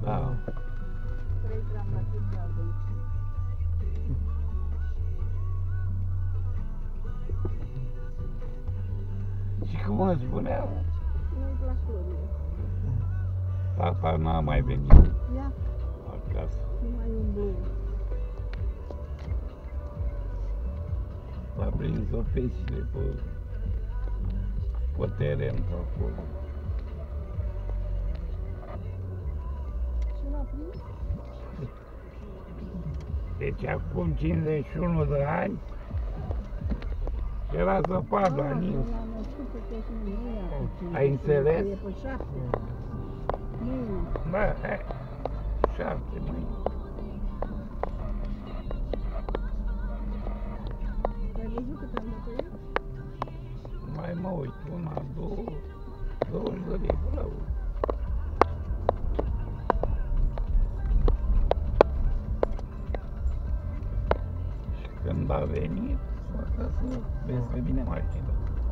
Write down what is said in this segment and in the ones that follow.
Da. 3 gram la special de aici. Și cum îmi spunea, Nu-i plac florile. tata n-a mai venit Ia, acasă. nu mai umblu. A prins-o peștile pe teren pe acolo. Ce l-a prins? Deci acum 51 de ani era zăpadă Ah, nins. l-a născut pe Cosmin, nu ia pe 5. Ai înțeles? E pe 7. Mâine. Da, 7 mâini. Ai văzut cât am dat pe el? Mai mă uit, 1, 2, 20 de lei, bravo. Și când a venit, acasă, vezi că vine mașina.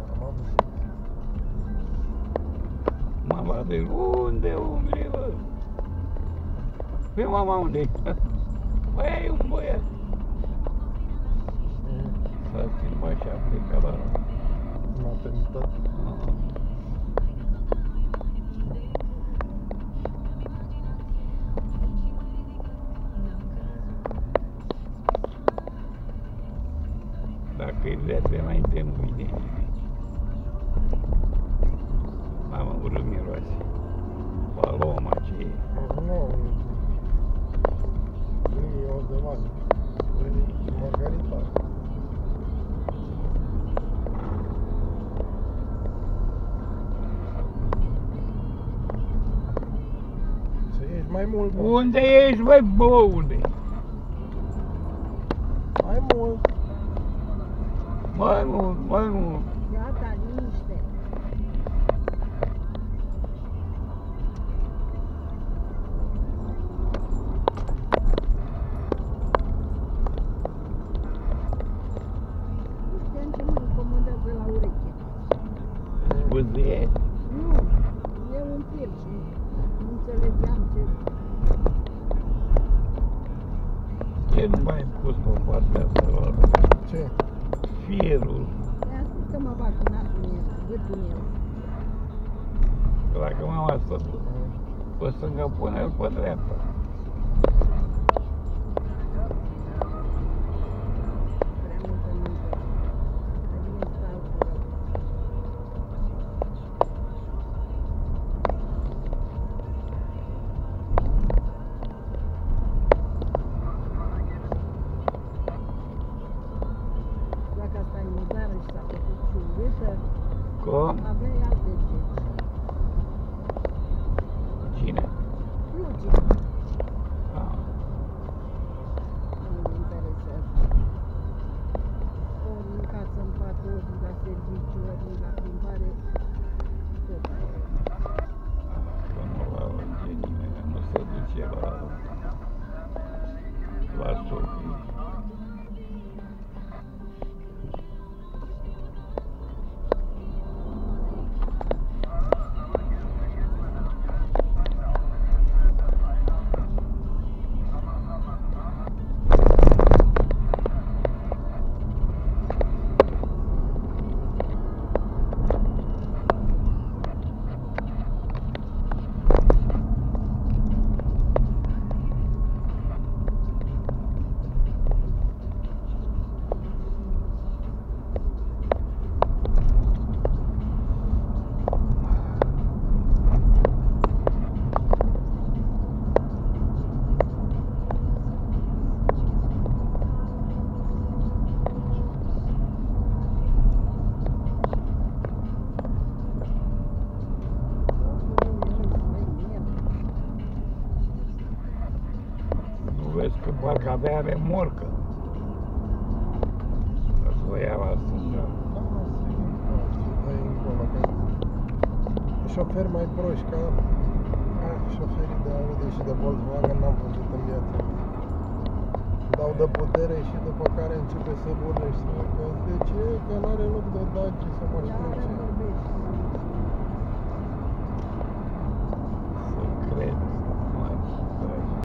Mama zice, unde umbli, bă? Pe mama unde e? Băi, ai un băiat. S-a schimbat și a plecat la... Maternitate. Dacă îi vrea pe înainte, nu vine nimeni. Mamă, urât miroase. Paloma, ce e? Nu, e o de mare. E margarita. Să ieși mai mult, bă. Unde ești, băi, boule? Mai mult. Mai mult, mai mult. Gata, liniște. Știam ce mă incomodează la ureche. Scuze, Nu, e un fir și nu înțelegeam ce... ce nu mai pus pe partea asta la Ce? firul? Mi-a spus că mă bag cu nasul în el, gâtul în el. Că dacă mama stă pe stânga, pune-l pe dreapta. Prea multă muncă. Mai bine stau cu rău. Dacă asta e mudară și s-a făcut și urâtă, Cum? aveai alte geci. Cine? Flugi. Ah, Nu mă interesează. Ori în casă, în pat, ori la serviciu, ori la plimbare. Tot aia e. că nu la nimeni, nu se duce la Sofie. Vezi că parcă avea remorcă. Că să o ia la stânga. Șoferi mai proști ca șoferii de Audi și de Volkswagen n-am văzut în viața mea. Dau de putere și după care începe să urle și să că de ce? Că n-are loc de dat ce să mă știu ce.